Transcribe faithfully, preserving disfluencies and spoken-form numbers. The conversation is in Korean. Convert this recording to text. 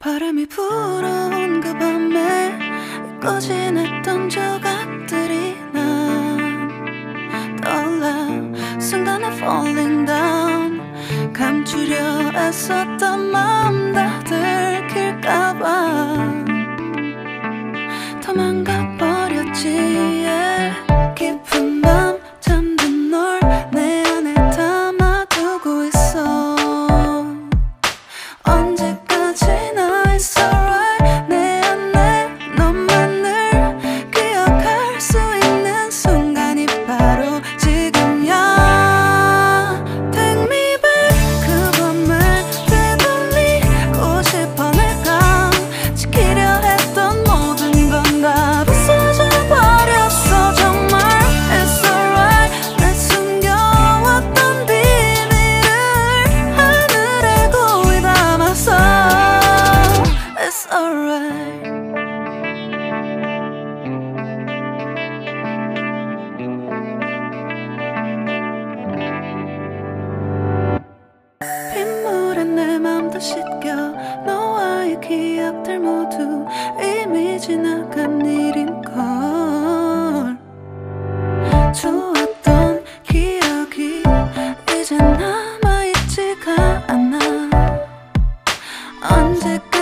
바람이 불어온 그 밤에 잊고 지냈던 조각들이 난 떠올라. 순간에 falling down. 감추려 애썼던 마음 다 들킬까봐 도망가 버렸지. yeah. 깊은 밤 잠든 널 내 안에 담아두고 있어. 언제까지나 it's alright. 내 안에 너만을 기억할 수 있는 순간이 바로 지금이야. Take me back. 그 밤을 되돌리고 싶어. 내가 지키려 했던 모든 건 다 부서져 버렸어. 정말 it's alright. 내 숨겨왔던 비밀을 하늘에 고이 담았어. It's alright. 빗물에 내 맘도 씻겨. 너와의 기억들 모두 이미 지나간 일인걸. 좋았던 기억이 이제 남아있지가 않아. 언제까지